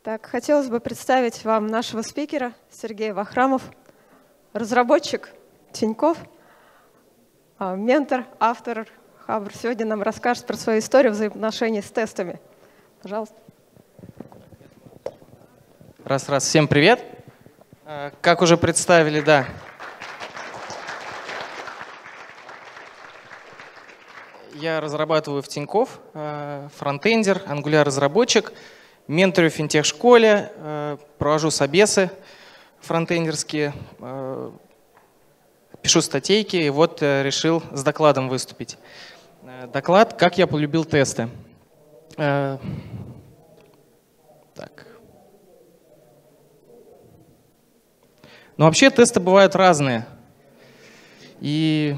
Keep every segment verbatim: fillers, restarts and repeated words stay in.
Так, хотелось бы представить вам нашего спикера Сергей Вахрамов, разработчик Тинькофф, ментор, автор Хабр. Сегодня нам расскажет про свою историю взаимоотношений с тестами. Пожалуйста. Раз-раз. Всем привет. Как уже представили, да. Я разрабатываю в Тинькофф, фронтендер, ангуляр-разработчик, менторю в финтех-школе, провожу собесы фронтендерские, пишу статейки, и вот решил с докладом выступить. Доклад «Как я полюбил тесты». Так. Но вообще тесты бывают разные. И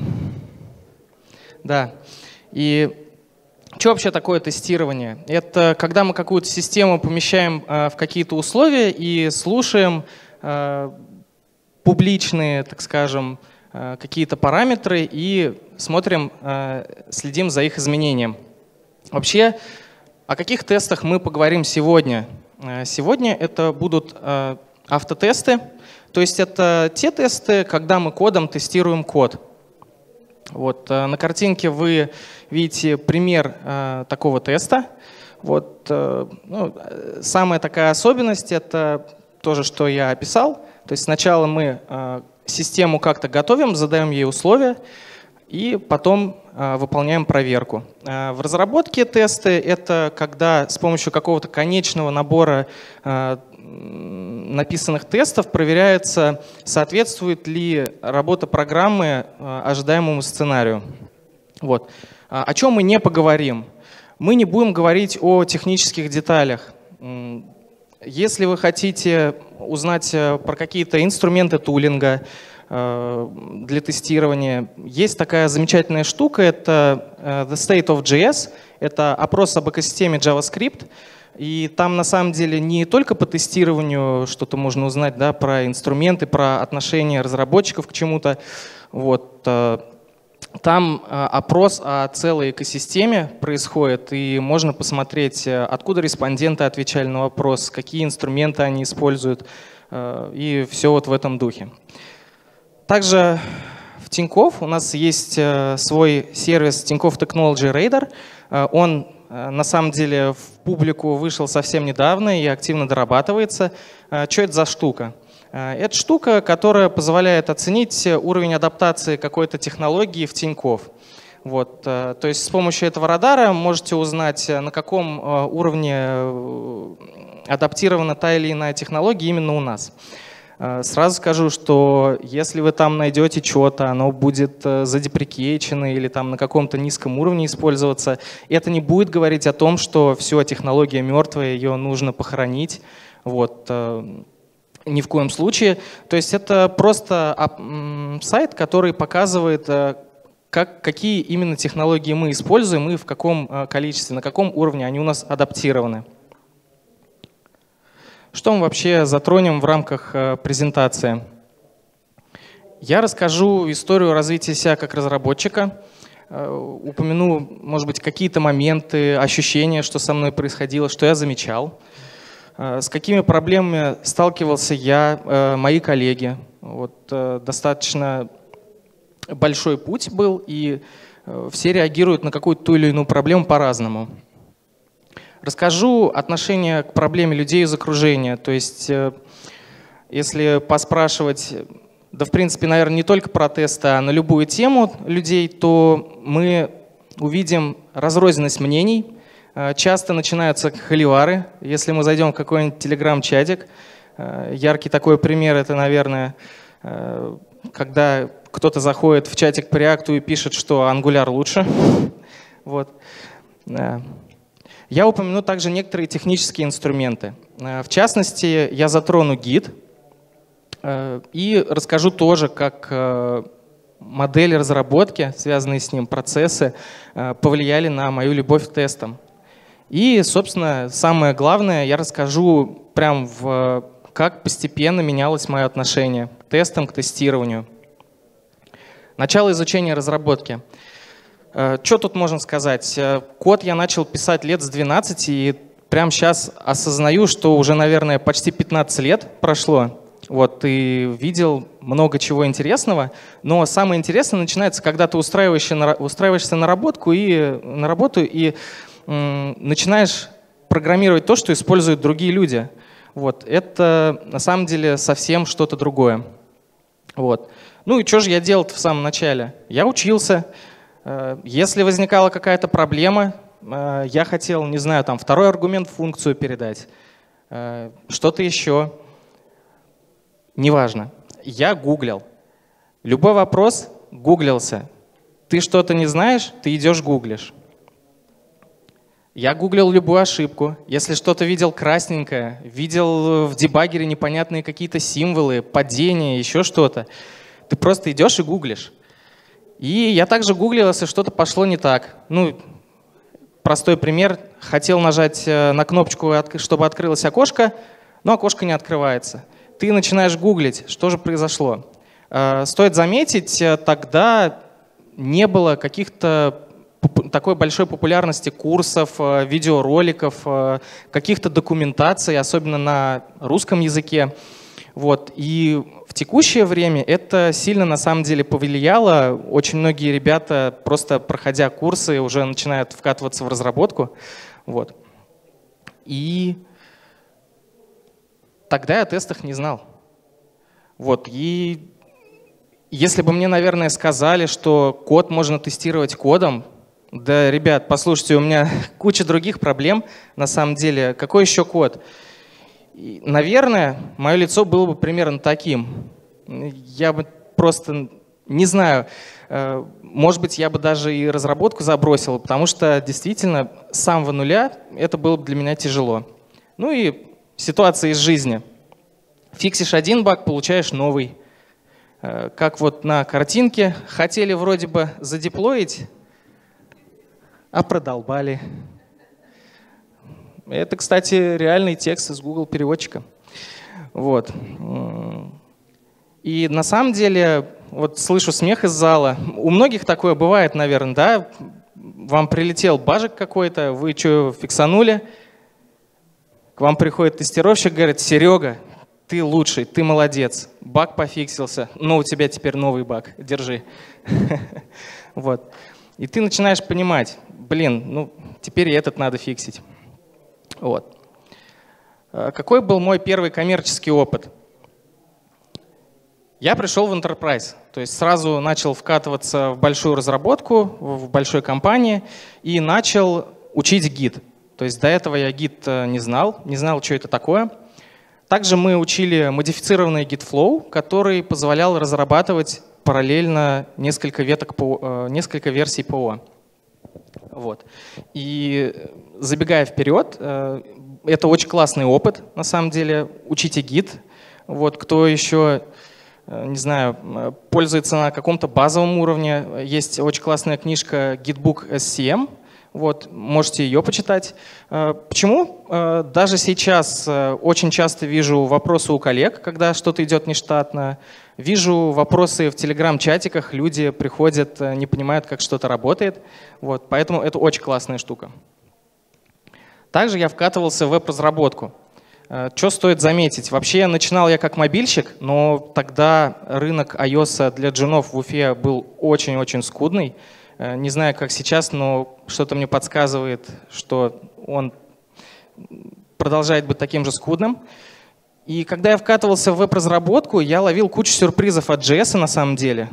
да. И что вообще такое тестирование? Это когда мы какую-то систему помещаем э, в какие-то условия и слушаем э, публичные, так скажем, э, какие-то параметры и смотрим, э, следим за их изменением. Вообще, о каких тестах мы поговорим сегодня? Э, сегодня это будут э, автотесты, то есть это те тесты, когда мы кодом тестируем код. Вот, на картинке вы видите пример э, такого теста. Вот, э, ну, самая такая особенность — это то же, что я описал. То есть сначала мы э, систему как-то готовим, задаем ей условия, и потом э, выполняем проверку. Э, в разработке тесты — это когда с помощью какого-то конечного набора э, написанных тестов проверяется, соответствует ли работа программы ожидаемому сценарию. Вот. О чем мы не поговорим? Мы не будем говорить о технических деталях. Если вы хотите узнать про какие-то инструменты тулинга для тестирования, есть такая замечательная штука, это The State of джей эс, это опрос об экосистеме JavaScript. И там на самом деле не только по тестированию что-то можно узнать, да, про инструменты, про отношение разработчиков к чему-то. Вот. Там опрос о целой экосистеме происходит, и можно посмотреть, откуда респонденты отвечали на вопрос, какие инструменты они используют, и все вот в этом духе. Также в Тинькофф у нас есть свой сервис Тинькофф Technology Radar. Он на самом деле в публику вышел совсем недавно и активно дорабатывается. Что это за штука? Это штука, которая позволяет оценить уровень адаптации какой-то технологии в Тинькофф. Вот. То есть с помощью этого радара можете узнать, на каком уровне адаптирована та или иная технология именно у нас. Сразу скажу, что если вы там найдете что-то, оно будет задеприкейчено или там на каком-то низком уровне использоваться, это не будет говорить о том, что все, технология мертвая, ее нужно похоронить. Вот. Ни в коем случае. То есть это просто сайт, который показывает, как, какие именно технологии мы используем и в каком количестве, на каком уровне они у нас адаптированы. Что мы вообще затронем в рамках презентации? Я расскажу историю развития себя как разработчика, упомяну, может быть, какие-то моменты, ощущения, что со мной происходило, что я замечал, с какими проблемами сталкивался я, мои коллеги. Вот, достаточно большой путь был, и все реагируют на какую-то ту или иную проблему по-разному. Расскажу отношение к проблеме людей из окружения. То есть, если поспрашивать, да, в принципе, наверное, не только про тесты, а на любую тему людей, то мы увидим разрозненность мнений. Часто начинаются холивары. Если мы зайдем в какой-нибудь телеграм-чатик, яркий такой пример — это, наверное, когда кто-то заходит в чатик по реакту и пишет, что Angular лучше. Вот. Я упомяну также некоторые технические инструменты. В частности, я затрону гид и расскажу тоже, как модели разработки, связанные с ним процессы, повлияли на мою любовь к тестам. И, собственно, самое главное, я расскажу прям в, как постепенно менялось мое отношение к тестам, к тестированию. Начало изучения разработки. Что тут можно сказать? Код я начал писать лет с двенадцати, и прямо сейчас осознаю, что уже, наверное, почти пятнадцать лет прошло. Вот, и видел много чего интересного, но самое интересное начинается, когда ты устраиваешься на, устраиваешься на, работку и, на работу и м, начинаешь программировать то, что используют другие люди. Вот, это на самом деле совсем что-то другое. Вот. Ну и что же я делал в самом начале? Я учился. Если возникала какая-то проблема, я хотел, не знаю, там второй аргумент в функцию передать, что-то еще. Неважно. Я гуглил. Любой вопрос гуглился. Ты что-то не знаешь, ты идешь гуглишь. Я гуглил любую ошибку. Если что-то видел красненькое, видел в дебаггере непонятные какие-то символы, падения, еще что-то, ты просто идешь и гуглишь. И я также гуглил, если что-то пошло не так. Ну, простой пример. Хотел нажать на кнопочку, чтобы открылось окошко, но окошко не открывается. Ты начинаешь гуглить, что же произошло. Стоит заметить, тогда не было каких-то такой большой популярности курсов, видеороликов, каких-то документаций, особенно на русском языке. Вот. И в текущее время это сильно на самом деле повлияло. Очень многие ребята, просто проходя курсы, уже начинают вкатываться в разработку. Вот. И тогда я о тестах не знал. Вот. И если бы мне, наверное, сказали, что код можно тестировать кодом, да, ребят, послушайте, у меня куча других проблем, на самом деле. Какой еще код? И, наверное, мое лицо было бы примерно таким. Я бы просто, не знаю, может быть, я бы даже и разработку забросил, потому что действительно с самого нуля это было бы для меня тяжело. Ну и ситуация из жизни. Фиксишь один баг, получаешь новый. Как вот на картинке. Хотели вроде бы задеплоить, а продолбали. Это, кстати, реальный текст из Google переводчика. Вот. И на самом деле, вот слышу смех из зала. У многих такое бывает, наверное, да? Вам прилетел бажик какой-то, вы что, фиксанули? К вам приходит тестировщик, говорит: Серега, ты лучший, ты молодец, баг пофиксился, но у тебя теперь новый баг, держи. Вот. И ты начинаешь понимать, блин, ну теперь и этот надо фиксить. Вот. Какой был мой первый коммерческий опыт? Я пришел в Enterprise, то есть сразу начал вкатываться в большую разработку, в большой компании и начал учить гид. То есть до этого я гид не знал, не знал, что это такое. Также мы учили модифицированный GitFlow, который позволял разрабатывать параллельно несколько веток, несколько версий ПО. Вот. И забегая вперед, это очень классный опыт, на самом деле, учите гид. Вот, кто еще, не знаю, пользуется на каком-то базовом уровне, есть очень классная книжка Gitbook эс си эм. Вот, можете ее почитать. Почему? Даже сейчас очень часто вижу вопросы у коллег, когда что-то идет нештатно. Вижу вопросы в телеграм-чатиках, люди приходят, не понимают, как что-то работает. Вот, поэтому это очень классная штука. Также я вкатывался в веб-разработку. Что стоит заметить? Вообще начинал я как мобильщик, но тогда рынок iOS для джунов в Уфе был очень-очень скудный. Не знаю, как сейчас, но что-то мне подсказывает, что он продолжает быть таким же скудным. И когда я вкатывался в веб-разработку, я ловил кучу сюрпризов от джей эс на самом деле.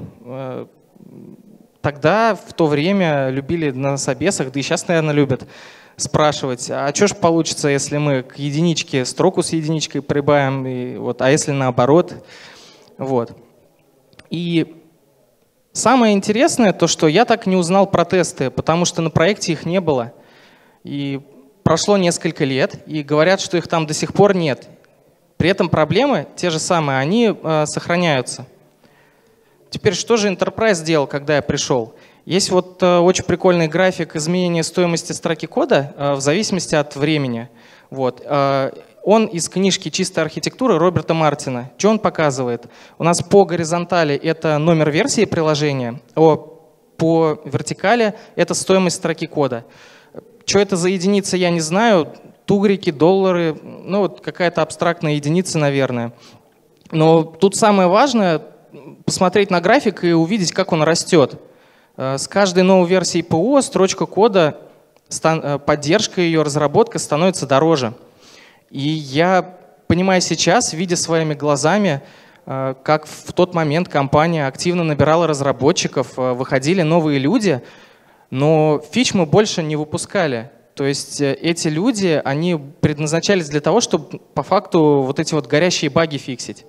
Тогда, в то время, любили на собесах, да и сейчас, наверное, любят спрашивать, а что же получится, если мы к единичке строку с единичкой прибавим, и вот, а если наоборот? Вот. И самое интересное то, что я так не узнал про тесты, потому что на проекте их не было. И прошло несколько лет, и говорят, что их там до сих пор нет. При этом проблемы те же самые, они э, сохраняются. Теперь, что же Enterprise сделал, когда я пришел? Есть вот э, очень прикольный график изменения стоимости строки кода э, в зависимости от времени. Вот. Э, он из книжки «Чистая архитектура» Роберта Мартина. Что он показывает? У нас по горизонтали это номер версии приложения, а по вертикали это стоимость строки кода. Что это за единица, я не знаю. тугрики, доллары, ну вот какая-то абстрактная единица, наверное. Но тут самое важное — посмотреть на график и увидеть, как он растет. С каждой новой версией ПО строчка кода, поддержка ее, разработка становится дороже. И я понимаю сейчас, видя своими глазами, как в тот момент компания активно набирала разработчиков, выходили новые люди, но фич мы больше не выпускали. То есть эти люди, они предназначались для того, чтобы по факту вот эти вот горящие баги фиксить.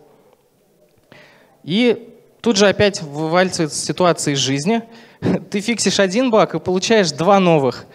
И тут же опять вываливается ситуация из жизни. Ты фиксишь один баг и получаешь два новых.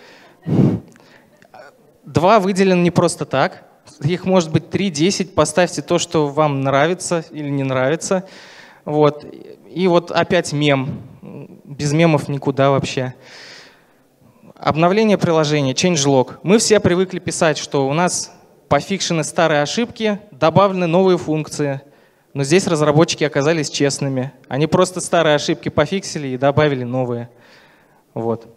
Два выделены не просто так. Их может быть три, десять. Поставьте то, что вам нравится или не нравится. Вот. И вот опять мем. Без мемов никуда вообще. Обновление приложения, changelog. Мы все привыкли писать, что у нас пофикшены старые ошибки, добавлены новые функции. Но здесь разработчики оказались честными. Они просто старые ошибки пофиксили и добавили новые. Вот.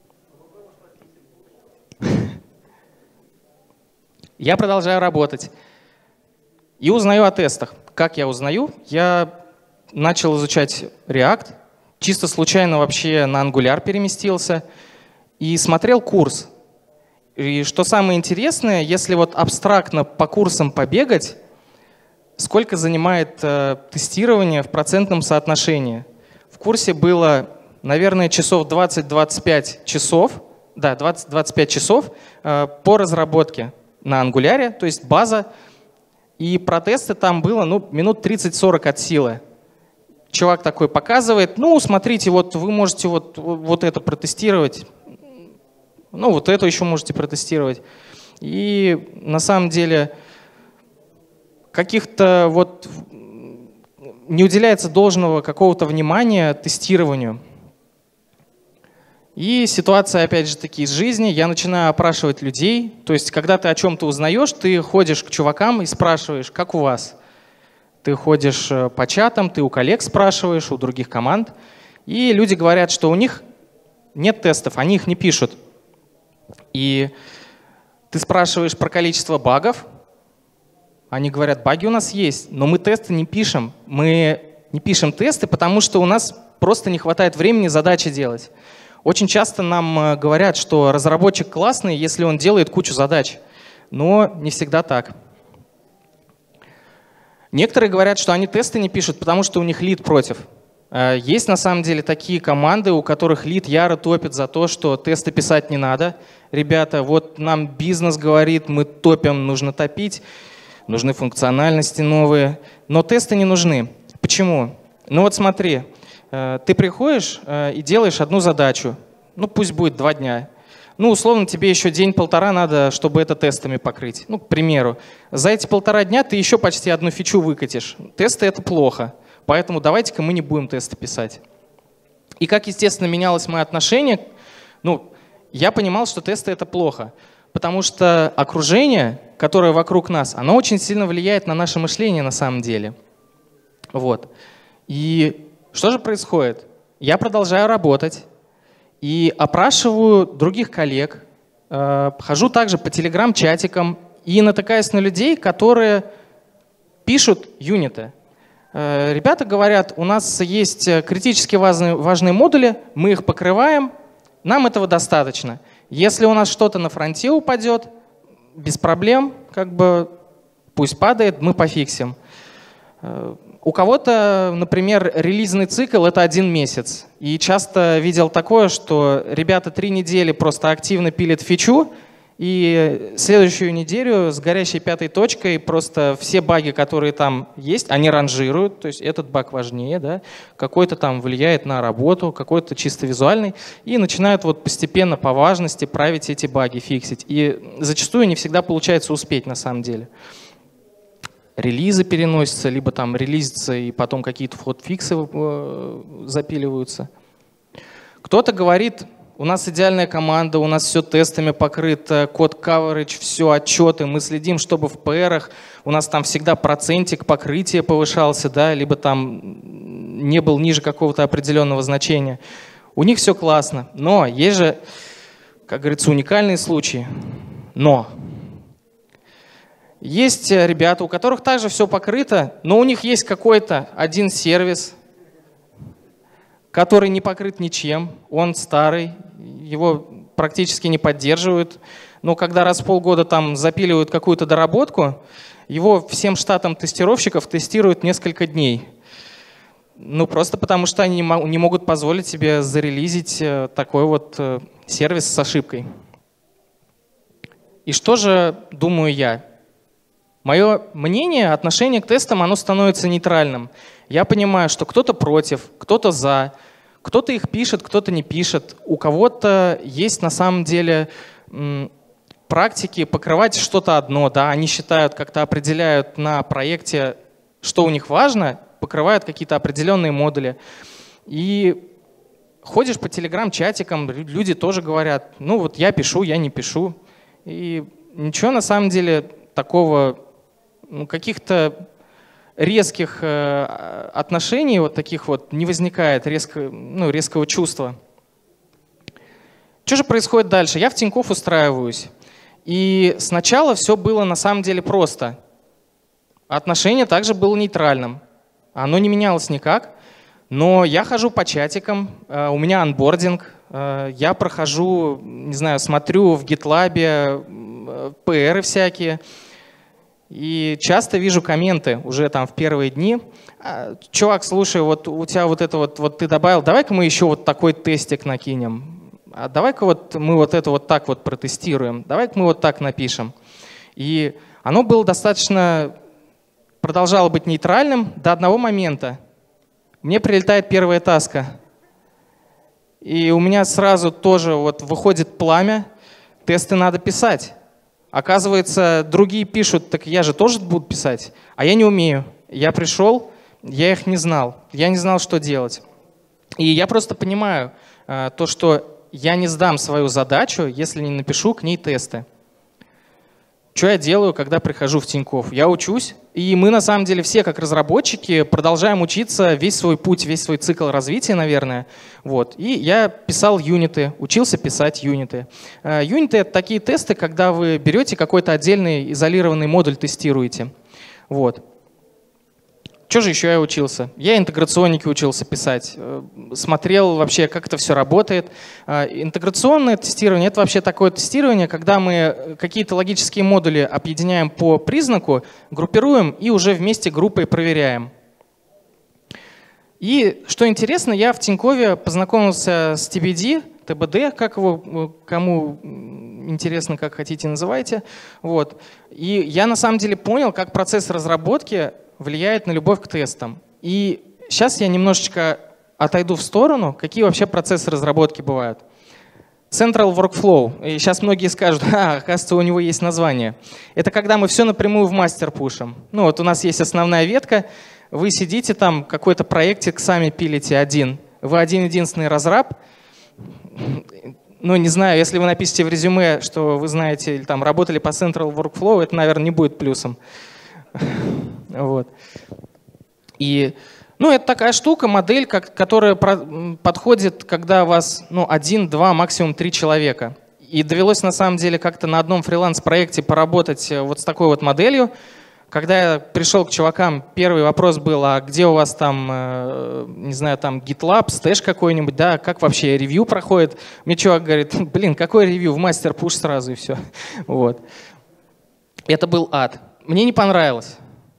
Я продолжаю работать и узнаю о тестах. Как я узнаю? Я начал изучать React, чисто случайно вообще на Angular переместился и смотрел курс. И что самое интересное, если вот абстрактно по курсам побегать, сколько занимает э, тестирование в процентном соотношении. В курсе было, наверное, часов двадцать-двадцать пять часов, да, двадцать-двадцать пять часов э, по разработке на Angular, то есть база. И про тесты там было ну, минут тридцать-сорок от силы. Чувак такой показывает, ну, смотрите, вот вы можете вот, вот это протестировать, ну, вот это еще можете протестировать. И на самом деле каких-то вот не уделяется должного какого-то внимания тестированию. И ситуация, опять же таки, из жизни. Я начинаю опрашивать людей. То есть, когда ты о чем-то узнаешь, ты ходишь к чувакам и спрашиваешь, как у вас? Ты ходишь по чатам, ты у коллег спрашиваешь, у других команд. И люди говорят, что у них нет тестов, они их не пишут. И ты спрашиваешь про количество багов. Они говорят, баги у нас есть, но мы тесты не пишем. Мы не пишем тесты, потому что у нас просто не хватает времени задачи делать. Очень часто нам говорят, что разработчик классный, если он делает кучу задач. Но не всегда так. Некоторые говорят, что они тесты не пишут, потому что у них лид против. Есть на самом деле такие команды, у которых лид яро топит за то, что тесты писать не надо. Ребята, вот нам бизнес говорит, мы топим, нужно топить. Нужны функциональности новые, но тесты не нужны. Почему? Ну вот смотри, ты приходишь и делаешь одну задачу, ну пусть будет два дня. Ну условно тебе еще день-полтора надо, чтобы это тестами покрыть. Ну к примеру, за эти полтора дня ты еще почти одну фичу выкатишь. Тесты — это плохо, поэтому давайте-ка мы не будем тесты писать. И как, естественно, менялось мое отношение, ну я понимал, что тесты — это плохо. Потому что окружение, которое вокруг нас, оно очень сильно влияет на наше мышление на самом деле. Вот. И что же происходит? Я продолжаю работать и опрашиваю других коллег, э, хожу также по телеграм-чатикам и натыкаюсь на людей, которые пишут юниты. Э, ребята говорят, у нас есть критически важные, важные модули, мы их покрываем, нам этого достаточно. Если у нас что-то на фронте упадет, без проблем, как бы пусть падает, мы пофиксим. У кого-то, например, релизный цикл — это один месяц. И часто видел такое, что ребята три недели просто активно пилят фичу, и следующую неделю с горящей пятой точкой просто все баги, которые там есть, они ранжируют, то есть этот баг важнее, да, какой-то там влияет на работу, какой-то чисто визуальный, и начинают вот постепенно по важности править эти баги, фиксить. И зачастую не всегда получается успеть на самом деле. Релизы переносятся, либо там релизятся и потом какие-то вход-фиксы запиливаются. Кто-то говорит, у нас идеальная команда, у нас все тестами покрыто, код coverage, все отчеты, мы следим, чтобы в пи ар-ах у нас там всегда процентик покрытия повышался, да, либо там не был ниже какого-то определенного значения. У них все классно, но есть же, как говорится, уникальные случаи. Но Есть ребята, у которых также все покрыто, но у них есть какой-то один сервис, который не покрыт ничем, он старый, его практически не поддерживают. Но когда раз в полгода там запиливают какую-то доработку, его всем штатам тестировщиков тестируют несколько дней. Ну, просто потому что они не могут позволить себе зарелизить такой вот сервис с ошибкой. И что же думаю я? Мое мнение, отношение к тестам, оно становится нейтральным. Я понимаю, что кто-то против, кто-то за, кто-то их пишет, кто-то не пишет. У кого-то есть на самом деле практики покрывать что-то одно. Да? Они считают, как-то определяют на проекте, что у них важно, покрывают какие-то определенные модули. И ходишь по телеграм-чатикам, люди тоже говорят, ну вот я пишу, я не пишу. И ничего на самом деле такого, ну, каких-то резких э, отношений, вот таких вот, не возникает резко, ну, резкого чувства. Что же происходит дальше? Я в Тинькофф устраиваюсь. И сначала все было на самом деле просто. Отношение также было нейтральным. Оно не менялось никак. Но я хожу по чатикам, э, у меня анбординг, э, я прохожу, не знаю, смотрю в GitLab, э, пи ар всякие. И часто вижу комменты уже там в первые дни. Чувак, слушай, вот у тебя вот это вот, вот ты добавил, давай-ка мы еще вот такой тестик накинем. А давай-ка вот мы вот это вот так вот протестируем. Давай-ка мы вот так напишем. И оно было достаточно, продолжало быть нейтральным до одного момента. Мне прилетает первая таска. И у меня сразу тоже вот выходит пламя. Тесты надо писать. Оказывается, другие пишут, так я же тоже буду писать, а я не умею. Я пришел, я их не знал, я не знал, что делать. И я просто понимаю э, то, что я не сдам свою задачу, если не напишу к ней тесты. Что я делаю, когда прихожу в Тинькофф? Я учусь, и мы на самом деле все, как разработчики, продолжаем учиться весь свой путь, весь свой цикл развития, наверное. Вот. И я писал юниты, учился писать юниты. Юниты — это такие тесты, когда вы берете какой-то отдельный изолированный модуль, тестируете. Вот. Что же еще я учился? Я интеграционники учился писать, смотрел вообще, как это все работает. Интеграционное тестирование — это вообще такое тестирование, когда мы какие-то логические модули объединяем по признаку, группируем и уже вместе группой проверяем. И что интересно, я в Тинькове познакомился с ти би ди, ти би ди, как его, кому интересно, как хотите, называйте. Вот. И я на самом деле понял, как процесс разработки влияет на любовь к тестам. И сейчас я немножечко отойду в сторону, какие вообще процессы разработки бывают. Central Workflow. И сейчас многие скажут, а, оказывается, у него есть название. Это когда мы все напрямую в мастер пушим. Ну вот у нас есть основная ветка, вы сидите там, какой-то проектик сами пилите один. Вы один-единственный разраб. Ну, не знаю, если вы напишите в резюме, что вы знаете, или там работали по Central Workflow, это, наверное, не будет плюсом. Вот. И, ну, это такая штука, модель, как, которая про, подходит, когда у вас ну, один, два, максимум три человека. И довелось на самом деле как-то на одном фриланс-проекте поработать вот с такой вот моделью. Когда я пришел к чувакам, первый вопрос был, а где у вас там, э, не знаю, там GitLab, стэш какой-нибудь, да, как вообще ревью проходит? Мне чувак говорит, блин, какой ревью, в мастер-пуш сразу и все. Вот. Это был ад. Мне не понравилось.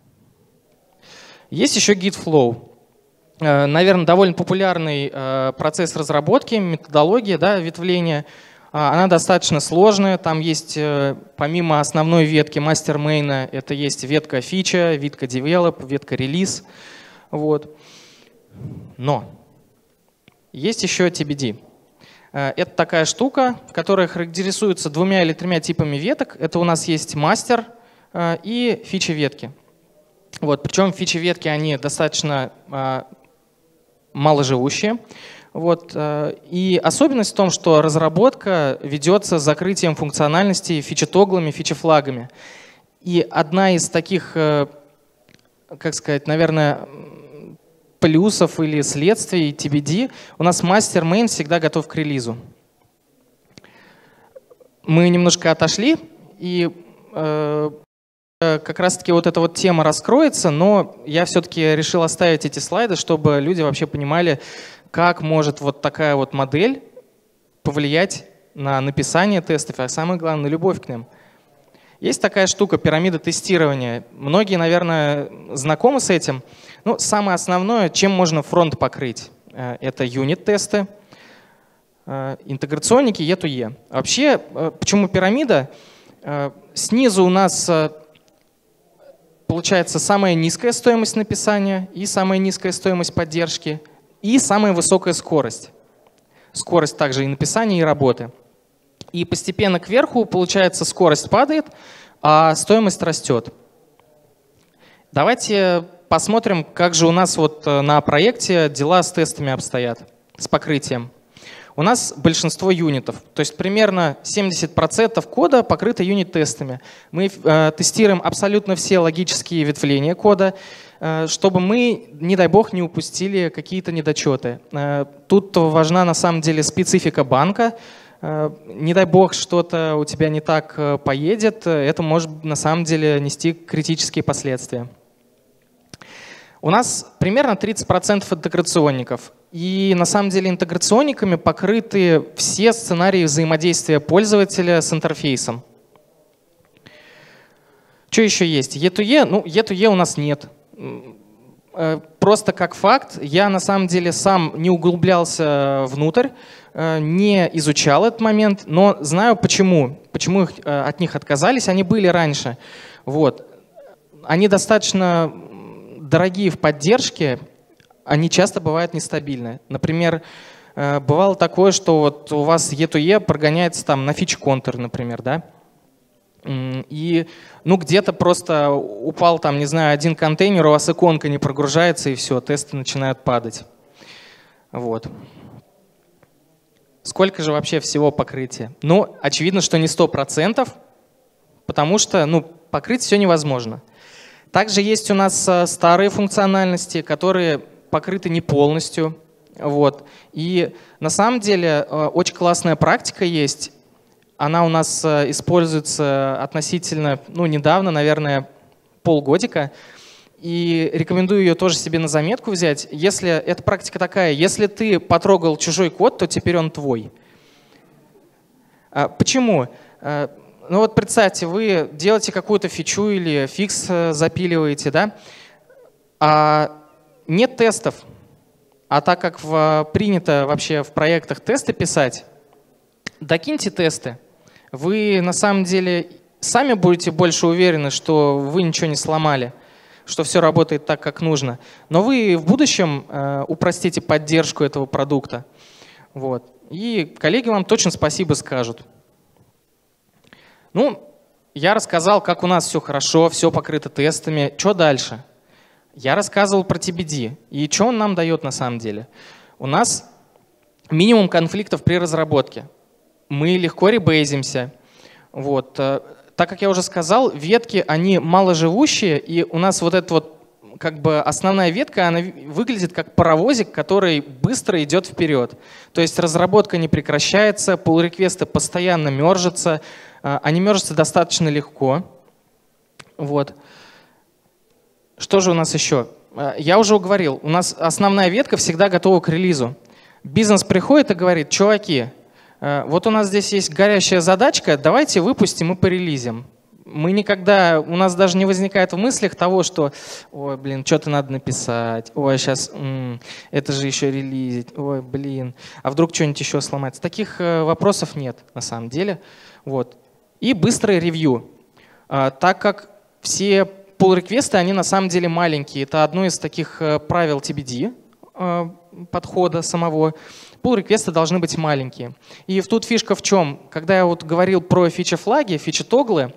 Есть еще Gitflow. Наверное, довольно популярный процесс разработки, методология, да, ветвления. Она достаточно сложная. Там есть, помимо основной ветки мастер-мейна, это есть ветка фича, ветка develop, ветка релиз. Вот. Но есть еще ти би ди. Это такая штука, которая характеризуется двумя или тремя типами веток. Это у нас есть мастер и фичи ветки. Вот, причем фичи ветки, они достаточно а, маложивущие. Вот, а, и особенность в том, что разработка ведется с закрытием функциональностей фичи-тоглами, фичи-флагами. И одна из таких, а, как сказать, наверное, плюсов или следствий ти би ди, у нас мастер-мейн всегда готов к релизу. Мы немножко отошли и а, как раз-таки вот эта вот тема раскроется, но я все-таки решил оставить эти слайды, чтобы люди вообще понимали, как может вот такая вот модель повлиять на написание тестов, а самое главное, на любовь к ним. Есть такая штука, пирамида тестирования. Многие, наверное, знакомы с этим. Ну, самое основное, чем можно фронт покрыть, это юнит-тесты, интеграционники, и ту и. Вообще, почему пирамида? Снизу у нас получается самая низкая стоимость написания и самая низкая стоимость поддержки и самая высокая скорость. Скорость также и написания, и работы. И постепенно кверху, получается, скорость падает, а стоимость растет. Давайте посмотрим, как же у нас вот на проекте дела с тестами обстоят, с покрытием. У нас большинство юнитов, то есть примерно семьдесят процентов кода покрыто юнит-тестами. Мы э, тестируем абсолютно все логические ветвления кода, э, чтобы мы, не дай бог, не упустили какие-то недочеты. Э, тут важна на самом деле специфика банка. Э, не дай бог, что-то у тебя не так э, поедет, это может на самом деле нести критические последствия. У нас примерно тридцать процентов интеграционников. И на самом деле интеграционниками покрыты все сценарии взаимодействия пользователя с интерфейсом. Что еще есть? и ту и, ну, и ту и у нас нет. Просто как факт, я на самом деле сам не углублялся внутрь, не изучал этот момент, но знаю почему. Почему их, от них отказались, они были раньше. Вот. Они достаточно дорогие в поддержке, они часто бывают нестабильны. Например, бывало такое, что вот у вас и ту и прогоняется там на фич-контур, например, да? И ну, где-то просто упал там, не знаю, один контейнер, у вас иконка не прогружается, и все, тесты начинают падать. Вот. Сколько же вообще всего покрытия? Ну, очевидно, что не сто процентов, потому что ну, покрыть все невозможно. Также есть у нас старые функциональности, которые покрыты не полностью. Вот. И на самом деле очень классная практика есть. Она у нас используется относительно ну, недавно, наверное, полгодика. И рекомендую ее тоже себе на заметку взять. Если эта практика такая, если ты потрогал чужой код, то теперь он твой. Почему? Ну вот представьте, вы делаете какую-то фичу или фикс запиливаете, да? А нет тестов. А так как в, принято вообще в проектах тесты писать, докиньте тесты. Вы на самом деле сами будете больше уверены, что вы ничего не сломали, что все работает так, как нужно. Но вы в будущем э, упростите поддержку этого продукта. Вот. И коллеги вам точно спасибо скажут. Ну, я рассказал, как у нас все хорошо, все покрыто тестами. Что дальше? Я рассказывал про ти би ди. И что он нам дает на самом деле? У нас минимум конфликтов при разработке. Мы легко ребейзимся. Вот. Так как я уже сказал, ветки, они маложивущие, и у нас вот эта вот как бы основная ветка, она выглядит как паровозик, который быстро идет вперед. То есть разработка не прекращается, pull-реквесты постоянно мержатся, они мержатся достаточно легко. Вот. Что же у нас еще? Я уже говорил, у нас основная ветка всегда готова к релизу. Бизнес приходит и говорит: чуваки, вот у нас здесь есть горящая задачка, давайте выпустим и порелизим. Мы никогда, у нас даже не возникает в мыслях того, что ой, блин, что-то надо написать, ой, сейчас, м, это же еще релизить, ой, блин, а вдруг что-нибудь еще сломается. Таких вопросов нет на самом деле. Вот. И быстрое ревью. Так как все pull-реквесты, они на самом деле маленькие, это одно из таких правил ти би ди подхода самого. Pull-реквесты должны быть маленькие. И тут фишка в чем? Когда я вот говорил про фичи-флаги, фичи-тоглы,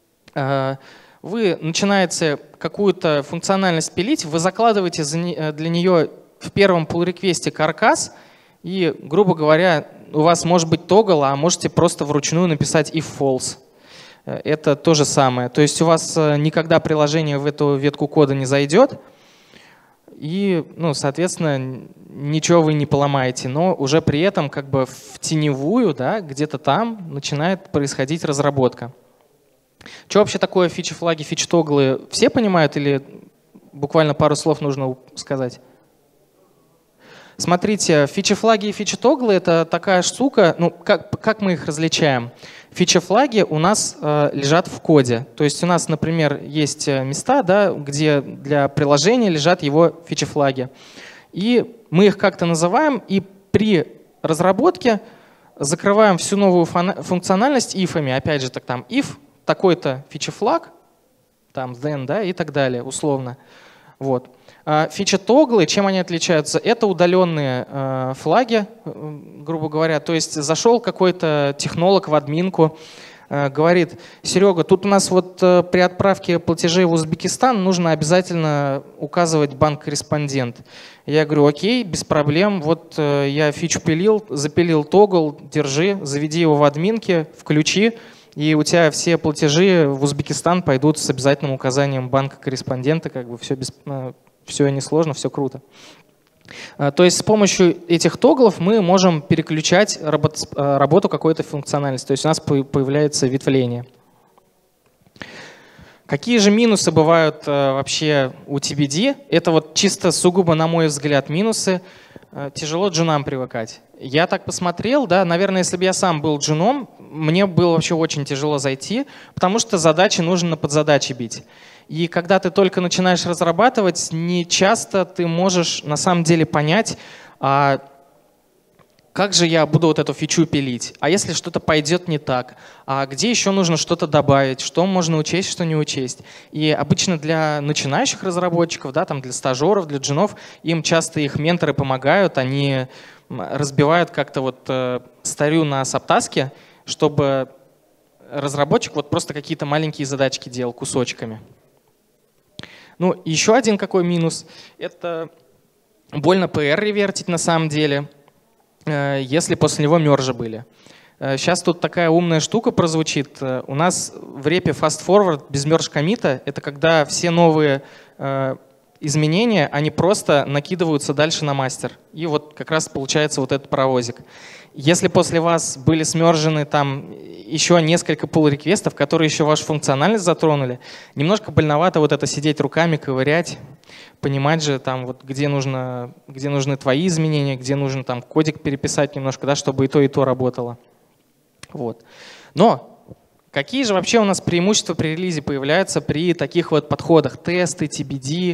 вы начинаете какую-то функциональность пилить, вы закладываете для нее в первом pull-реквесте каркас, и, грубо говоря, у вас может быть тогл, а можете просто вручную написать if false. Это то же самое. То есть у вас никогда приложение в эту ветку кода не зайдет, и, ну, соответственно, ничего вы не поломаете, но уже при этом как бы в теневую, да, где-то там начинает происходить разработка. Что вообще такое фичи-флаги, фичи-тоглы? Все понимают или буквально пару слов нужно сказать? Смотрите, фичи-флаги и фичи-тоглы — это такая штука, ну, как, как мы их различаем? Фичи-флаги у нас э, лежат в коде. То есть у нас, например, есть места, да, где для приложения лежат его фичи-флаги. И мы их как-то называем, и при разработке закрываем всю новую функциональность ифами. Опять же, так там if такой-то фичи-флаг, там then, да, и так далее, условно. Вот. Фичи-тоглы, чем они отличаются? Это удаленные э, флаги, э, грубо говоря. То есть зашел какой-то технолог в админку, э, говорит: Серега, тут у нас вот э, при отправке платежей в Узбекистан нужно обязательно указывать банк-корреспондент. Я говорю: окей, без проблем. Вот э, я фичу пилил, запилил тогл, держи, заведи его в админке, включи, и у тебя все платежи в Узбекистан пойдут с обязательным указанием банка-корреспондента, как бы все без... Все несложно, все круто. То есть с помощью этих тоглов мы можем переключать работу какой-то функциональности. То есть у нас появляется ветвление. Какие же минусы бывают вообще у ти би ди? Это вот чисто сугубо, на мой взгляд, минусы. Тяжело джунам привыкать. Я так посмотрел, да, наверное, если бы я сам был джуном, мне было вообще очень тяжело зайти, потому что задачи нужно на подзадачи бить. И когда ты только начинаешь разрабатывать, не часто ты можешь на самом деле понять, а как же я буду вот эту фичу пилить, а если что-то пойдет не так, а где еще нужно что-то добавить, что можно учесть, что не учесть. И обычно для начинающих разработчиков, да, там для стажеров, для джунов, им часто их менторы помогают, они разбивают как-то вот э, старю на саптаске, чтобы разработчик вот просто какие-то маленькие задачки делал кусочками. Ну, еще один какой минус — это больно пи ар ревертить на самом деле, если после него мержи были. Сейчас тут такая умная штука прозвучит. У нас в репе fast forward без мерж-коммита — это когда все новые изменения, они просто накидываются дальше на мастер. И вот как раз получается вот этот паровозик. Если после вас были смержены там еще несколько pull-реквестов, которые еще вашу функциональность затронули, немножко больновато вот это сидеть руками, ковырять, понимать же, там, вот, где, нужно, где нужны твои изменения, где нужно там кодик переписать немножко, да, чтобы и то, и то работало. Вот. Но какие же вообще у нас преимущества при релизе появляются при таких вот подходах? Тесты, ти би ди.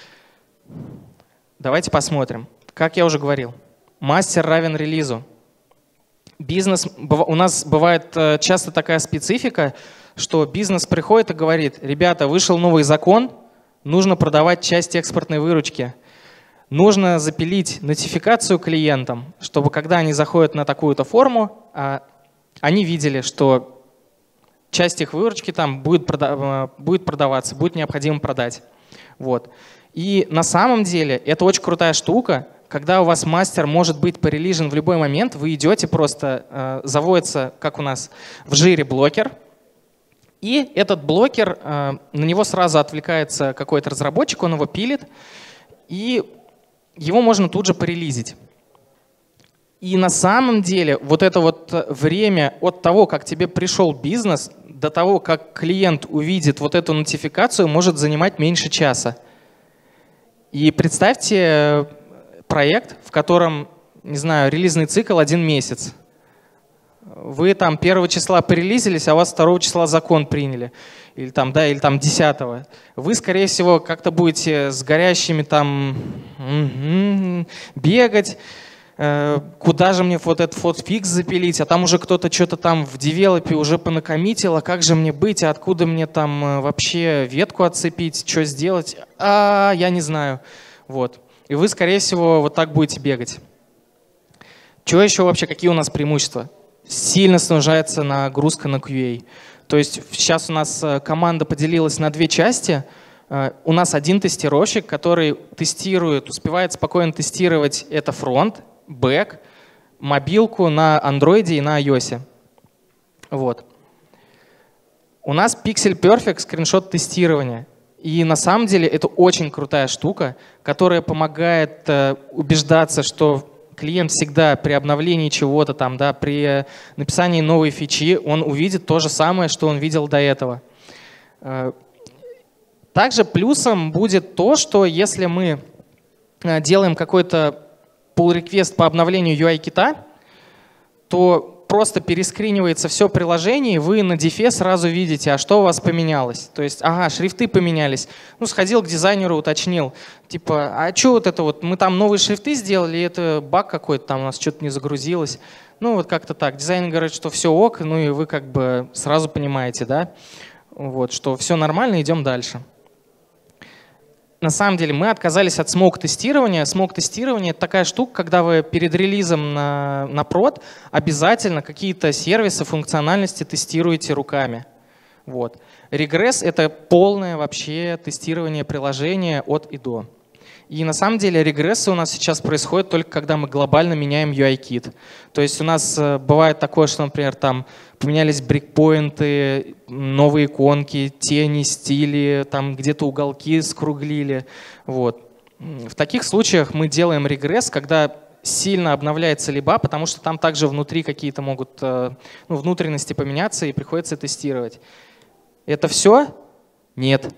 Давайте посмотрим. Как я уже говорил, мастер равен релизу. Бизнес, у нас бывает часто такая специфика, что бизнес приходит и говорит: ребята, вышел новый закон, нужно продавать часть экспортной выручки. Нужно запилить нотификацию клиентам, чтобы когда они заходят на такую-то форму, они видели, что часть их выручки там будет, прода- будет продаваться, будет необходимо продать. Вот. И на самом деле это очень крутая штука. Когда у вас мастер может быть порелижен в любой момент, вы идете просто, э, заводится, как у нас в жире, блокер, и этот блокер, э, на него сразу отвлекается какой-то разработчик, он его пилит, и его можно тут же порелизить. И на самом деле вот это вот время от того, как тебе пришел бизнес, до того, как клиент увидит вот эту нотификацию, может занимать меньше часа. И представьте проект, в котором, не знаю, релизный цикл один месяц. Вы там первого числа порелизились, а у вас второго числа закон приняли. Или там, да, или там десятого. Вы, скорее всего, как-то будете с горящими там бегать. Куда же мне вот этот фотфикс запилить, а там уже кто-то что-то там в девелопе уже понакоммитил, а как же мне быть, а откуда мне там вообще ветку отцепить, что сделать, а я не знаю. Вот. И вы, скорее всего, вот так будете бегать. Что еще вообще, какие у нас преимущества? Сильно снижается нагрузка на кью эй. То есть сейчас у нас команда поделилась на две части. У нас один тестировщик, который тестирует, успевает спокойно тестировать это фронт, бэк, мобилку на андроиде и на iOS. Вот. У нас Pixel Perfect скриншот тестирования. И на самом деле это очень крутая штука, которая помогает э, убеждаться, что клиент всегда при обновлении чего-то там, да, при написании новой фичи, он увидит то же самое, что он видел до этого. Также плюсом будет то, что если мы делаем какой-то pull-request по обновлению ю ай-кита, то просто перескринивается все приложение, и вы на дифе сразу видите, а что у вас поменялось. То есть, ага, шрифты поменялись. Ну, сходил к дизайнеру, уточнил, типа, а что вот это вот, мы там новые шрифты сделали, и это баг какой-то, там у нас что-то не загрузилось. Ну, вот как-то так. Дизайнер говорит, что все ок, ну и вы как бы сразу понимаете, да, вот, что все нормально, идем дальше. На самом деле мы отказались от смог-тестирования. Смог-тестирование — это такая штука, когда вы перед релизом на, на прод обязательно какие-то сервисы, функциональности тестируете руками. Вот. Регресс — это полное вообще тестирование приложения от и до. И на самом деле регрессы у нас сейчас происходят только когда мы глобально меняем ю ай-кит. То есть у нас бывает такое, что, например, там поменялись брейкпоинты, новые иконки, тени, стили, там где-то уголки скруглили. Вот. В таких случаях мы делаем регресс, когда сильно обновляется либа, потому что там также внутри какие-то могут ну, внутренности поменяться и приходится тестировать. Это все? Нет.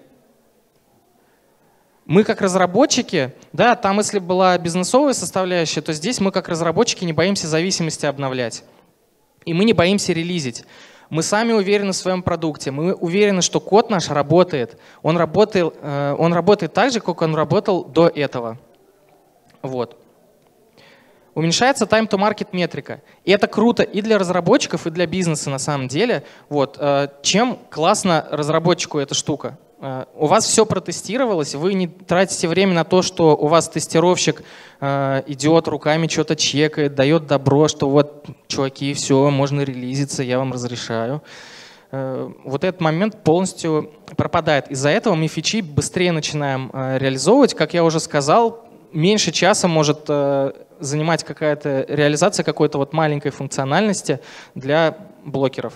Мы как разработчики, да, там если была бизнесовая составляющая, то здесь мы как разработчики не боимся зависимости обновлять. И мы не боимся релизить. Мы сами уверены в своем продукте. Мы уверены, что код наш работает. Он работает, он работает так же, как он работал до этого. Вот. Уменьшается time to market метрика. И это круто и для разработчиков, и для бизнеса на самом деле. Вот. Чем классно разработчику эта штука? У вас все протестировалось, вы не тратите время на то, что у вас тестировщик э, идет руками, что-то чекает, дает добро, что вот, чуваки, все, можно релизиться, я вам разрешаю. Э, вот этот момент полностью пропадает. Из-за этого мы фичи быстрее начинаем э, реализовывать. Как я уже сказал, меньше часа может э, занимать какая-то реализация какой-то вот маленькой функциональности для блокеров.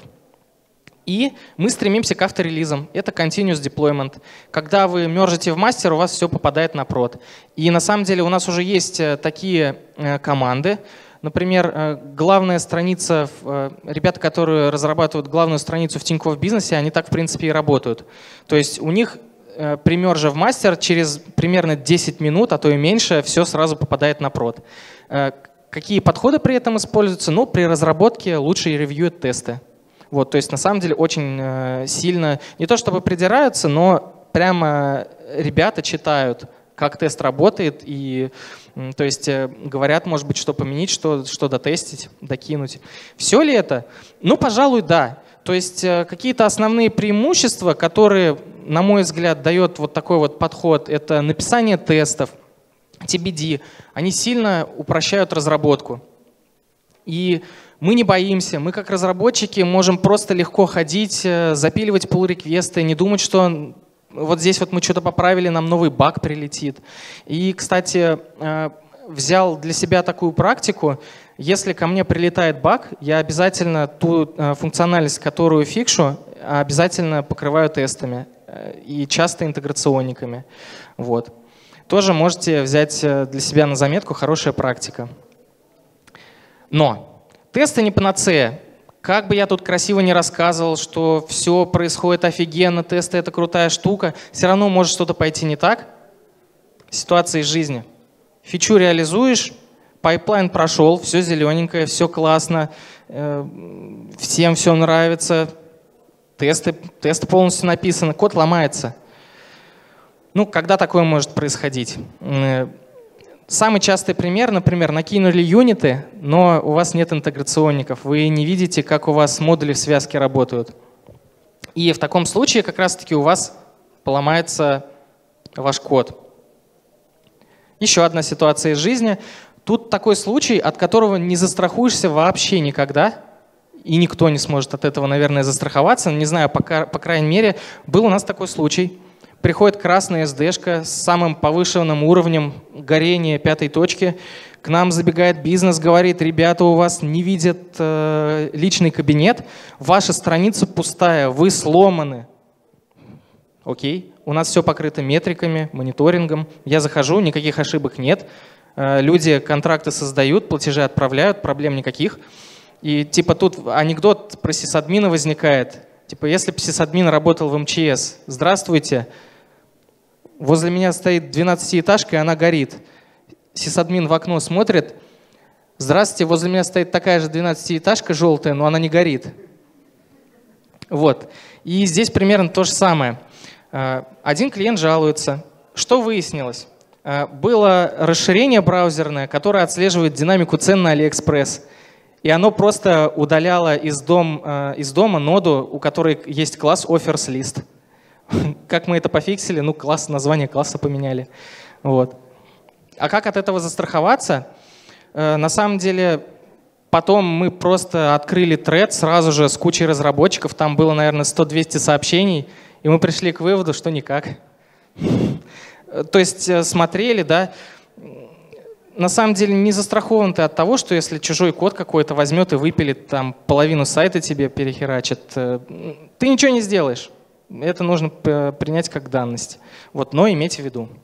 И мы стремимся к авторелизам. Это continuous deployment. Когда вы мержите в мастер, у вас все попадает на прод. И на самом деле у нас уже есть такие команды. Например, главная страница, ребята, которые разрабатывают главную страницу в Тинькофф Бизнесе, они так в принципе и работают. То есть у них при мерже в мастер через примерно десять минут, а то и меньше, все сразу попадает на прод. Какие подходы при этом используются? Ну, при разработке лучше ревьюют тесты. Вот, то есть на самом деле очень э, сильно, не то чтобы придираются, но прямо ребята читают, как тест работает, и э, то есть э, говорят, может быть, что поменять, что, что дотестить, докинуть. Все ли это? Ну, пожалуй, да. То есть э, какие-то основные преимущества, которые, на мой взгляд, дает вот такой вот подход, это написание тестов, ти би ди, они сильно упрощают разработку. И мы не боимся, мы как разработчики можем просто легко ходить, запиливать pull-реквесты, не думать, что вот здесь вот мы что-то поправили, нам новый баг прилетит. И, кстати, взял для себя такую практику, если ко мне прилетает баг, я обязательно ту функциональность, которую фикшу, обязательно покрываю тестами и часто интеграционниками. Вот. Тоже можете взять для себя на заметку, хорошая практика. Но тесты не панацея. Как бы я тут красиво не рассказывал, что все происходит офигенно, тесты — это крутая штука, все равно может что-то пойти не так. Ситуация из жизни. Фичу реализуешь, пайплайн прошел, все зелененькое, все классно, всем все нравится, тесты, тесты полностью написаны, код ломается. Ну, когда такое может происходить? Самый частый пример, например, накинули юниты, но у вас нет интеграционников, вы не видите, как у вас модули в связке работают. И в таком случае как раз-таки у вас поломается ваш код. Еще одна ситуация из жизни. Тут такой случай, от которого не застрахуешься вообще никогда, и никто не сможет от этого, наверное, застраховаться. Не знаю, по, по крайней мере, был у нас такой случай. Приходит красная эс ди-шка с самым повышенным уровнем горения пятой точки. К нам забегает бизнес, говорит: ребята, у вас не видят э, личный кабинет, ваша страница пустая, вы сломаны. Окей, у нас все покрыто метриками, мониторингом. Я захожу, никаких ошибок нет. Э, люди контракты создают, платежи отправляют, проблем никаких. И типа тут анекдот про сисадмина возникает. Типа, если бы сисадмин работал в эм че эс, здравствуйте, возле меня стоит двенадцатиэтажка, и она горит. Сисадмин в окно смотрит, здравствуйте, возле меня стоит такая же двенадцатиэтажка желтая, но она не горит. Вот. И здесь примерно то же самое. Один клиент жалуется. Что выяснилось? Было расширение браузерное, которое отслеживает динамику цен на Алиэкспресс. И оно просто удаляло из, дом, из дома ноду, у которой есть класс Offers List. Как мы это пофиксили? Ну, класс, название класса поменяли. Вот. А как от этого застраховаться? На самом деле, потом мы просто открыли тред сразу же с кучей разработчиков. Там было, наверное, сто-двести сообщений. И мы пришли к выводу, что никак. То есть смотрели, да, на самом деле не застрахован ты от того, что если чужой код какой-то возьмет и выпилит, там половину сайта тебе перехерачит, ты ничего не сделаешь. Это нужно принять как данность. Вот, но имейте в виду.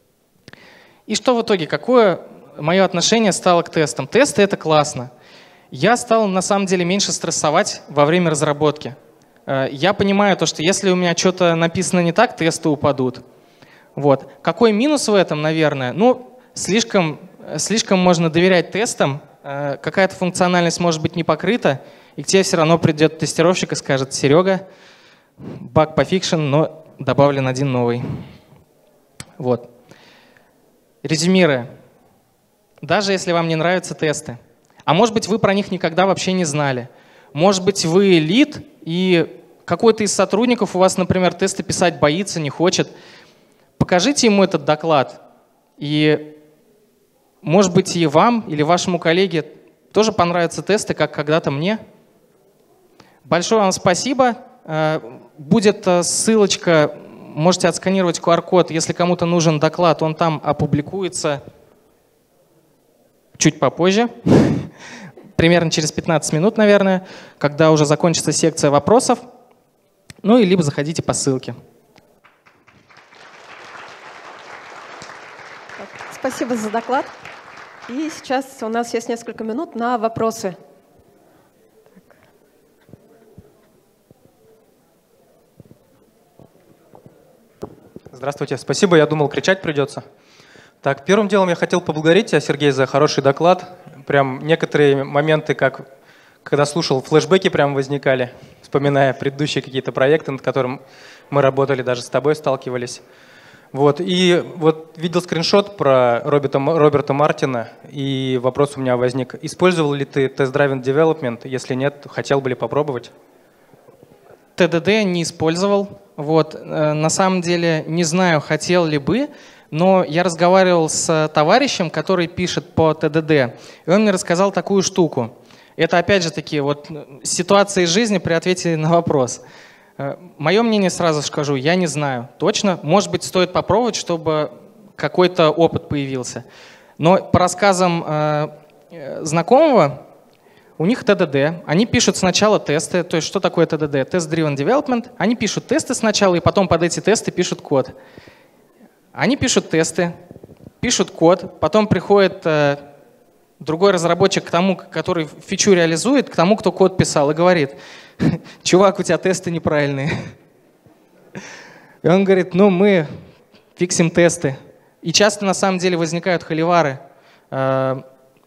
И что в итоге? Какое мое отношение стало к тестам? Тесты — это классно. Я стал на самом деле меньше стрессовать во время разработки. Я понимаю то, что если у меня что-то написано не так, тесты упадут. Вот. Какой минус в этом, наверное? Ну, слишком, слишком можно доверять тестам, какая-то функциональность может быть не покрыта, и к тебе все равно придет тестировщик и скажет: Серега, баг пофикшен, но добавлен один новый. Вот. Резюмируя. Даже если вам не нравятся тесты, а может быть, вы про них никогда вообще не знали, может быть, вы лид, и какой-то из сотрудников у вас, например, тесты писать боится, не хочет. Покажите ему этот доклад, и, может быть, и вам или вашему коллеге тоже понравятся тесты, как когда-то мне. Большое вам спасибо. Будет ссылочка, можете отсканировать ку ар код. Если кому-то нужен доклад, он там опубликуется чуть попозже. Примерно через пятнадцать минут, наверное, когда уже закончится секция вопросов. Ну и либо заходите по ссылке. Спасибо за доклад. И сейчас у нас есть несколько минут на вопросы. Здравствуйте. Спасибо. Я думал, кричать придется. Так, первым делом я хотел поблагодарить тебя, Сергей, за хороший доклад. Прям некоторые моменты, как когда слушал, флешбеки прям возникали, вспоминая предыдущие какие-то проекты, над которыми мы работали, даже с тобой сталкивались. Вот. И вот видел скриншот про Роберта, Роберта Мартина, и вопрос у меня возник. Использовал ли ты Test-Driven Development? Если нет, хотел бы ли попробовать? тэ дэ дэ не использовал. Вот. На самом деле не знаю, хотел ли бы, но я разговаривал с товарищем, который пишет по тэ дэ дэ, и он мне рассказал такую штуку. Это опять же таки вот ситуация из жизни при ответе на вопрос. Мое мнение сразу скажу, я не знаю точно. Может быть, стоит попробовать, чтобы какой-то опыт появился. Но по рассказам э, знакомого, у них тэ дэ дэ, они пишут сначала тесты. То есть что такое тэ дэ дэ? Test-Driven Development. Они пишут тесты сначала, и потом под эти тесты пишут код. Они пишут тесты, пишут код, потом приходит э, другой разработчик к тому, который фичу реализует, к тому, кто код писал, и говорит: чувак, у тебя тесты неправильные. И он говорит: ну, мы фиксим тесты. И часто на самом деле возникают холивары. А,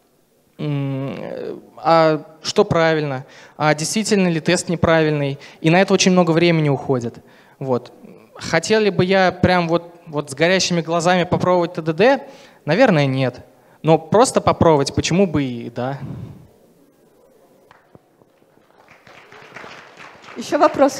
а что правильно? А действительно ли тест неправильный? И на это очень много времени уходит. Вот. Хотел бы я прям вот, вот с горящими глазами попробовать тэ дэ дэ? Наверное, нет. Но просто попробовать, почему бы и да. Еще вопрос?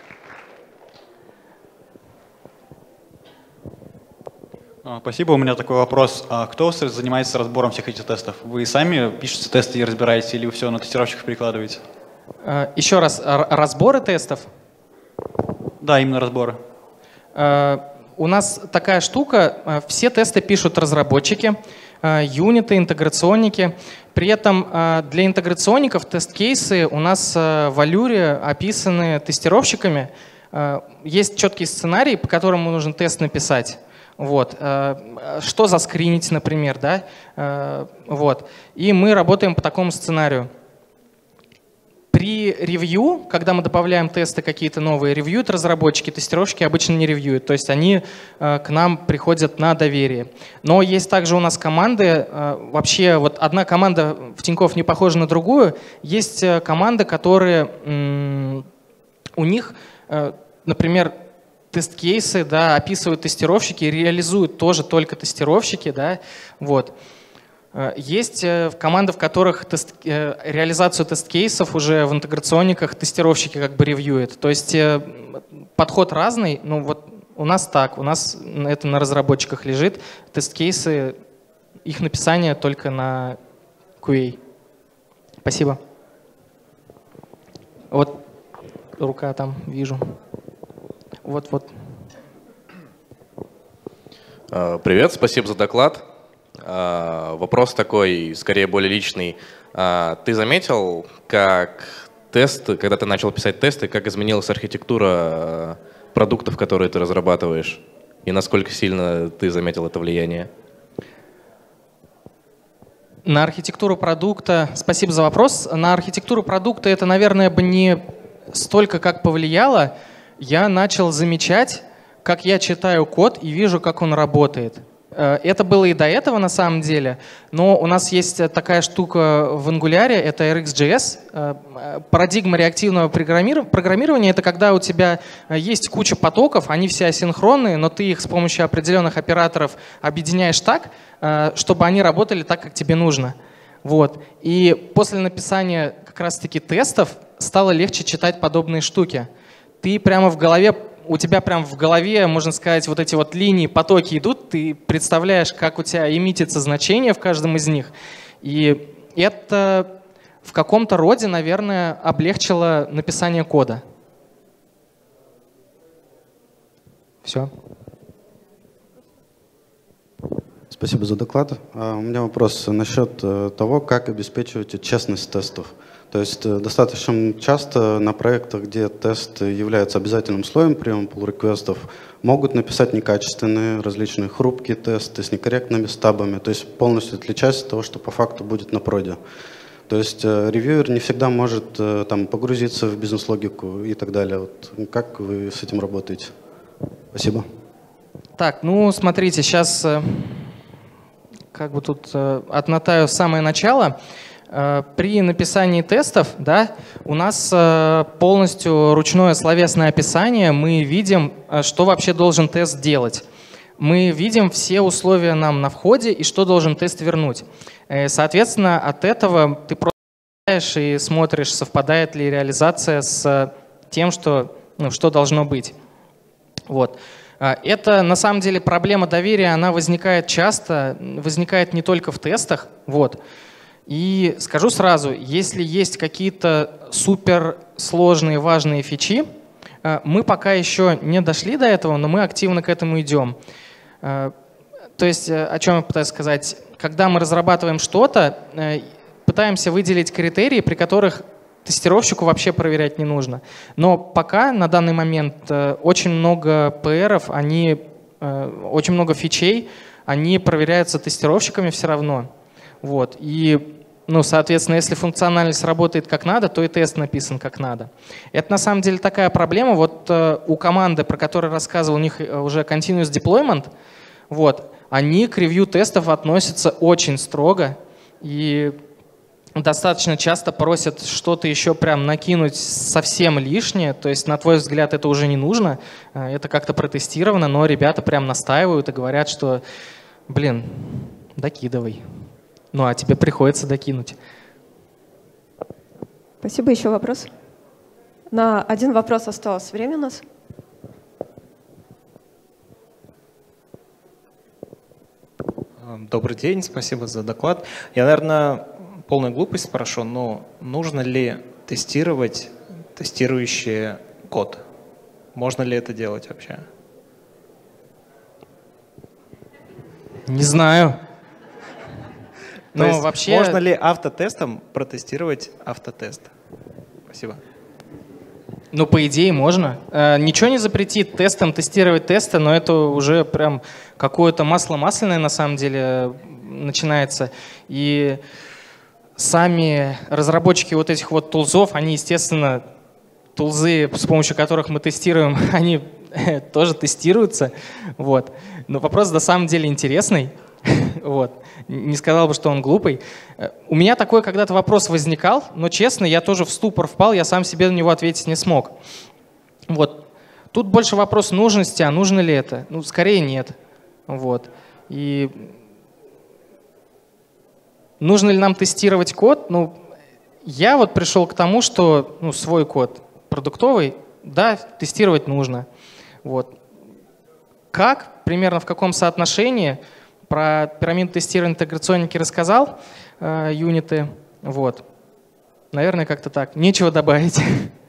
Спасибо. У меня такой вопрос. А кто занимается разбором всех этих тестов? Вы сами пишете тесты и разбираете, или вы все на тестировщиков перекладываете? Еще раз, разборы тестов? Да, именно разборы. У нас такая штука, все тесты пишут разработчики, юниты, интеграционники. При этом для интеграционников тест-кейсы у нас в Allure описаны тестировщиками. Есть четкий сценарий, по которому нужно тест написать. Вот. Что заскринить, например. Да? Вот. И мы работаем по такому сценарию. При ревью, когда мы добавляем тесты какие-то новые, ревьюют разработчики, тестировщики обычно не ревьюют. То есть они э, к нам приходят на доверие. Но есть также у нас команды, э, вообще вот одна команда в Тинькофф не похожа на другую. Есть э, команды, которые э, у них, э, например, тест-кейсы, да, описывают тестировщики, реализуют тоже только тестировщики, да, вот. Есть команды, в которых тест, реализацию тест-кейсов уже в интеграционниках тестировщики как бы ревьюют. То есть подход разный, ну вот у нас так, у нас это на разработчиках лежит, тест-кейсы, их написание только на кью эй. Спасибо. Вот рука там вижу. Вот-вот. Привет, спасибо за доклад. Вопрос такой, скорее более личный. Ты заметил, как тесты, когда ты начал писать тесты, как изменилась архитектура продуктов, которые ты разрабатываешь? И насколько сильно ты заметил это влияние? На архитектуру продукта, спасибо за вопрос. На архитектуру продукта это, наверное, бы не столько как повлияло. Я начал замечать, как я читаю код и вижу, как он работает. Это было и до этого на самом деле, но у нас есть такая штука в Angular, это эр икс джей эс. Парадигма реактивного программирования — это когда у тебя есть куча потоков, они все асинхронные, но ты их с помощью определенных операторов объединяешь так, чтобы они работали так, как тебе нужно. Вот. И после написания как раз-таки тестов стало легче читать подобные штуки. Ты прямо в голове У тебя прям в голове, можно сказать, вот эти вот линии, потоки идут, ты представляешь, как у тебя эмитится значение в каждом из них. И это в каком-то роде, наверное, облегчило написание кода. Все. Спасибо за доклад. У меня вопрос насчет того, как обеспечиваете честность тестов. То есть достаточно часто на проектах, где тест является обязательным слоем приема pull-реквестов, могут написать некачественные, различные хрупкие тесты с некорректными стабами, то есть полностью отличаясь от того, что по факту будет на проде. То есть ревьюер не всегда может там, погрузиться в бизнес-логику и так далее. Вот, как вы с этим работаете? Спасибо. Так, ну смотрите, сейчас как бы тут отмотаю самое начало. При написании тестов, да, у нас полностью ручное словесное описание, мы видим, что вообще должен тест делать. Мы видим все условия нам на входе и что должен тест вернуть. Соответственно, от этого ты просто читаешь и смотришь, совпадает ли реализация с тем, что, ну, что должно быть. Вот. Это на самом деле проблема доверия, она возникает часто, возникает не только в тестах. Вот. И скажу сразу, если есть какие-то суперсложные, важные фичи, мы пока еще не дошли до этого, но мы активно к этому идем. То есть, о чем я пытаюсь сказать? Когда мы разрабатываем что-то, пытаемся выделить критерии, при которых тестировщику вообще проверять не нужно. Но пока, на данный момент, очень много пи ар-ов, они, очень много фичей, они проверяются тестировщиками все равно. Вот. И, ну, соответственно, если функциональность работает как надо, то и тест написан как надо. Это на самом деле такая проблема. Вот э, у команды, про которую рассказывал, у них уже continuous deployment, вот, они к ревью тестов относятся очень строго и достаточно часто просят что-то еще прям накинуть совсем лишнее. То есть, на твой взгляд, это уже не нужно, это как-то протестировано, но ребята прям настаивают и говорят, что, блин, докидывай. Ну, а тебе приходится докинуть. Спасибо. Еще вопрос? На один вопрос осталось время у нас. Добрый день, спасибо за доклад. Я, наверное, полная глупость спрошу, но нужно ли тестировать тестирующий код? Можно ли это делать вообще? Не знаю. То Но есть вообще... можно ли автотестом протестировать автотест? Спасибо. Ну, по идее, можно. Э, ничего не запретит тестом тестировать тесты, но это уже прям какое-то масло масляное на самом деле начинается. И сами разработчики вот этих вот тулзов, они, естественно, тулзы, с помощью которых мы тестируем, они тоже тестируются. Вот. Но вопрос на самом деле интересный. Вот. Не сказал бы, что он глупый. У меня такой когда-то вопрос возникал, но, честно, я тоже в ступор впал, я сам себе на него ответить не смог. Вот. Тут больше вопрос нужности, а нужно ли это? Ну, скорее нет. Вот. И нужно ли нам тестировать код? Ну, я вот пришел к тому, что ну, свой код продуктовый, да, тестировать нужно. Вот. Как, примерно в каком соотношении? Про пирамиду тестирования интеграционники рассказал, э, юниты. Вот. Наверное, как-то так. Нечего добавить.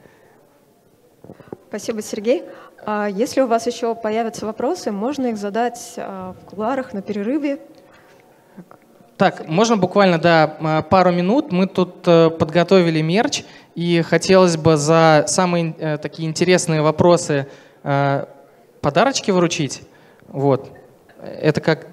Спасибо, Сергей. А если у вас еще появятся вопросы, можно их задать в кулуарах на перерыве. Так, можно буквально, да, пару минут. Мы тут подготовили мерч, и хотелось бы за самые такие интересные вопросы подарочки вручить. Вот. Это как...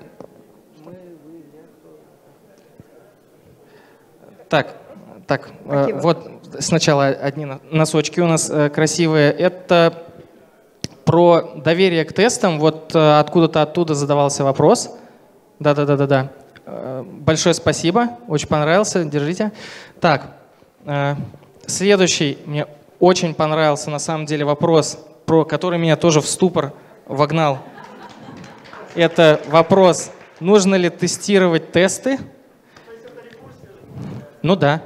Так, так, э, вот сначала одни носочки у нас э, красивые. Это про доверие к тестам. Вот э, откуда-то оттуда задавался вопрос. Да-да-да-да-да. Э, большое спасибо, очень понравился, держите. Так, э, следующий мне очень понравился на самом деле вопрос, про который меня тоже в ступор вогнал. Это вопрос, нужно ли тестировать тесты? Ну да.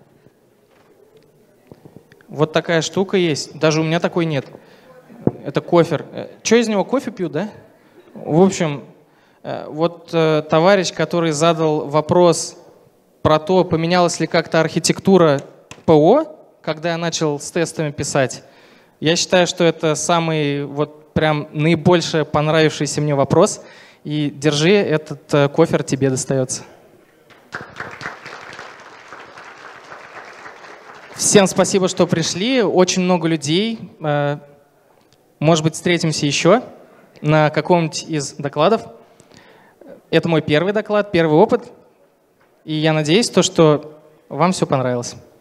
Вот такая штука есть. Даже у меня такой нет. Это кофер. Что из него, кофе пьют, да? В общем, вот товарищ, который задал вопрос про то, поменялась ли как-то архитектура ПО, когда я начал с тестами писать, я считаю, что это самый вот прям наибольший понравившийся мне вопрос. И держи, этот кофер тебе достается. Всем спасибо, что пришли. Очень много людей. Может быть, встретимся еще на каком-нибудь из докладов. Это мой первый доклад, первый опыт. И я надеюсь, то, что вам все понравилось.